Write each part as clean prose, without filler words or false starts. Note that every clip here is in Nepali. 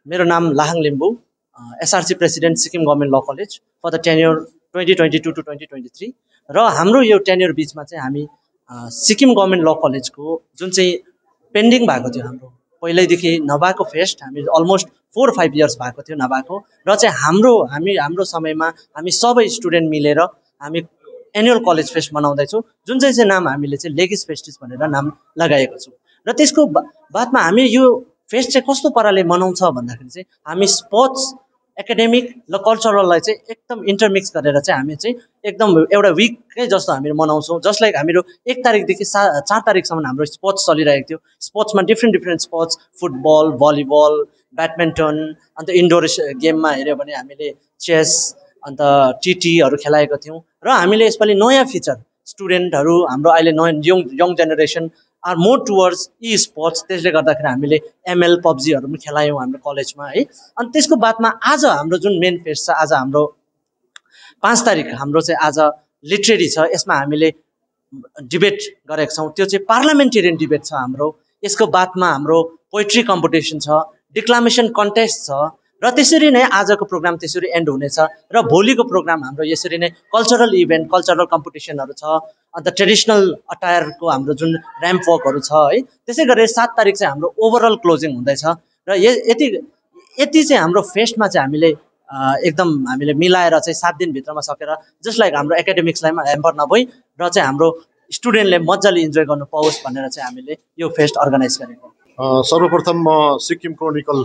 मेरो नाम Lahang Limbu, SRC president Sikkim government ल college for the tenure 2022 to 2023 र हाम्रो यो टेन्योर बिचमा चाहिँ हामी सिक्किम गभर्मेन्ट ल कलेजको जुन चाहिँ पेन्डिङ भएको थियो हाम्रो पहिल्यैदेखि नभएको फेस्ट हामी अलमोस्ट 4-5 इयर्स भएको थियो नभएको र चाहिँ हाम्रो समयमा हामी सबै स्टुडेन्ट मिलेर हामी एनुअल कलेज फेस्ट मनाउँदैछौँ जुन चाहिँ नाम हामीले चाहिँ लेगिस फेस्टिस भनेर नाम लगाएको छौँ र त्यसको बादमा हामी यो फेस्ट चाहिँ कस्तो पाराले मनाउँछ भन्दाखेरि चाहिँ हामी स्पोर्ट्स एकाडेमिक र कल्चरललाई चाहिँ एकदम इन्टरमिक्स गरेर चाहिँ हामी चाहिँ एकदम एउटा विकै जस्तो हामीले मनाउँछौँ। जसलाई हामीहरू 1 तारिकदेखि 4 तारिकसम्म हाम्रो स्पोर्ट्स चलिरहेको थियो। स्पोर्ट्समा different sports, football, volleyball, badminton, अन्त इन्डोर गेममा हेऱ्यो भने हामीले चेस अन्त टिटीहरू खेलाएको थियौँ र हामीले यसपालि नयाँ फिचर स्टुडेन्टहरू हाम्रो अहिले नयाँ young generation are more towards esports, त्यसले गर्दाखेरि हामीले एमएल पब्जीहरू पनि खेलायौँ हाम्रो कलेजमा है। अनि त्यसको बादमा आज हाम्रो जुन मेन फेस्ट छ, आज हाम्रो 5 तारिक हाम्रो चाहिँ आज लिटरेरी छ। यसमा हामीले डिबेट गरेका छौँ, त्यो चाहिँ पार्लियामेन्टेरियन डिबेट छ हाम्रो। यसको बादमा हाम्रो पोइट्री कम्पिटिसन छ, डिक्लामेसन कन्टेस्ट छ र त्यसरी नै आजको प्रोग्राम त्यसरी एन्ड हुनेछ र भोलिको प्रोग्राम हाम्रो यसरी नै कल्चरल इभेन्ट, कल्चरल कम्पिटिसनहरू छ, अन्त ट्रेडिसनल अटायरको हाम्रो जुन र्याम्प वकहरू छ है। त्यसै गरेर 7 तारिक चाहिँ हाम्रो ओभरअल क्लोजिङ हुँदैछ र यति चाहिँ हाम्रो फेस्टमा चाहिँ हामीले एकदम हामीले मिलाएर चाहिँ 7 दिनभित्रमा सकेर जसलाई हाम्रो एकाडेमिक्सलाई ह्याम्पर नभई र चाहिँ हाम्रो स्टुडेन्टले मजाले इन्जोय गर्नु पाओस् भनेर चाहिँ हामीले यो फेस्ट अर्गनाइज गरेको। सर्वप्रथम म सिक्किम क्रोनिकल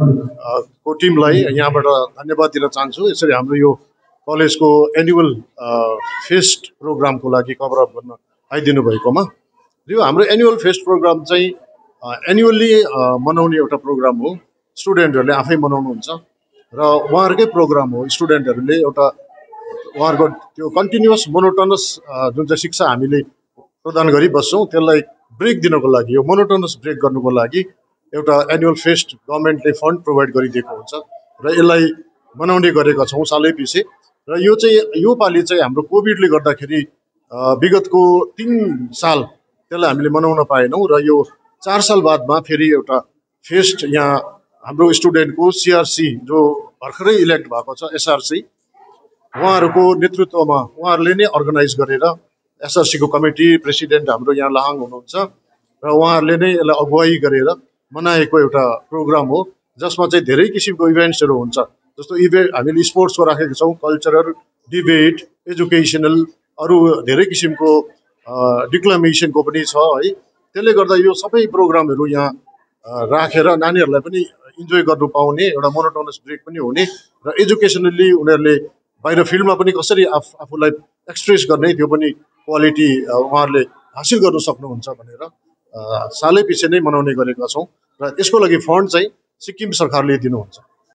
को टिमलाई यहाँबाट धन्यवाद दिन चाहन्छु। यसरी हाम्रो यो कलेजको एनुअल फेस्ट प्रोग्रामको लागि कभरअप गर्न आइदिनु भएकोमा। यो हाम्रो एनुअल फेस्ट प्रोग्राम चाहिँ एनुअल्ली मनाउने एउटा प्रोग्राम हो। स्टुडेन्टहरूले आफै मनाउनुहुन्छ र उहाँहरूकै प्रोग्राम हो। स्टुडेन्टहरूले एउटा उहाँहरूको त्यो कन्टिन्युअस मोनोटोनस जुन चाहिँ शिक्षा हामीले प्रदान गरिबस्छौँ त्यसलाई ब्रेक दिनको लागि, यो मोनोटोनस ब्रेक गर्नुको लागि एउटा एनुअल फेस्ट गभर्मेन्टले फन्ड प्रोभाइड गरिदिएको हुन्छ र यसलाई मनाउने गरेका छौँ सालै पछि। र यो पालि चाहिँ हाम्रो कोभिडले गर्दाखेरि विगतको 3 साल त्यसलाई हामीले मनाउन पाएनौँ र यो 4 साल बादमा फेरि एउटा फेस्ट यहाँ हाम्रो स्टुडेन्टको सिआरसी जो भर्खरै इलेक्ट भएको छ एसआरसी, उहाँहरूको नेतृत्वमा उहाँहरूले नै अर्गनाइज गरेर एसआरसीको कमिटी प्रेसिडेन्ट हाम्रो यहाँ लाहाङ हुनुहुन्छ र उहाँहरूले नै यसलाई अगुवाई गरेर मनाएको एउटा प्रोग्राम हो, जसमा चाहिँ धेरै किसिमको इभेन्ट्सहरू हुन्छ। जस्तो हामीले स्पोर्ट्सको राखेका छौँ, कल्चरल, डिबेट, एजुकेसनल, अरू धेरै किसिमको डिक्लामेसनको पनि छ है। त्यसले गर्दा यो सबै प्रोग्रामहरू यहाँ राखेर नानीहरूलाई पनि इन्जोय गर्नु पाउने, एउटा मोनोटोनस ब्रेक पनि हुने र एजुकेसनली उनीहरूले बाहिर फिल्डमा पनि कसरी आफूलाई एक्सप्रेस गर्ने त्यो पनि क्वालिटी उहाँहरूले हासिल गर्न सक्नुहुन्छ भनेर सालै पछि नै मनाउने गरेका छौँ र यसको लागि फन्ड चाहिँ सिक्किम सरकारले दिनुहुन्छ।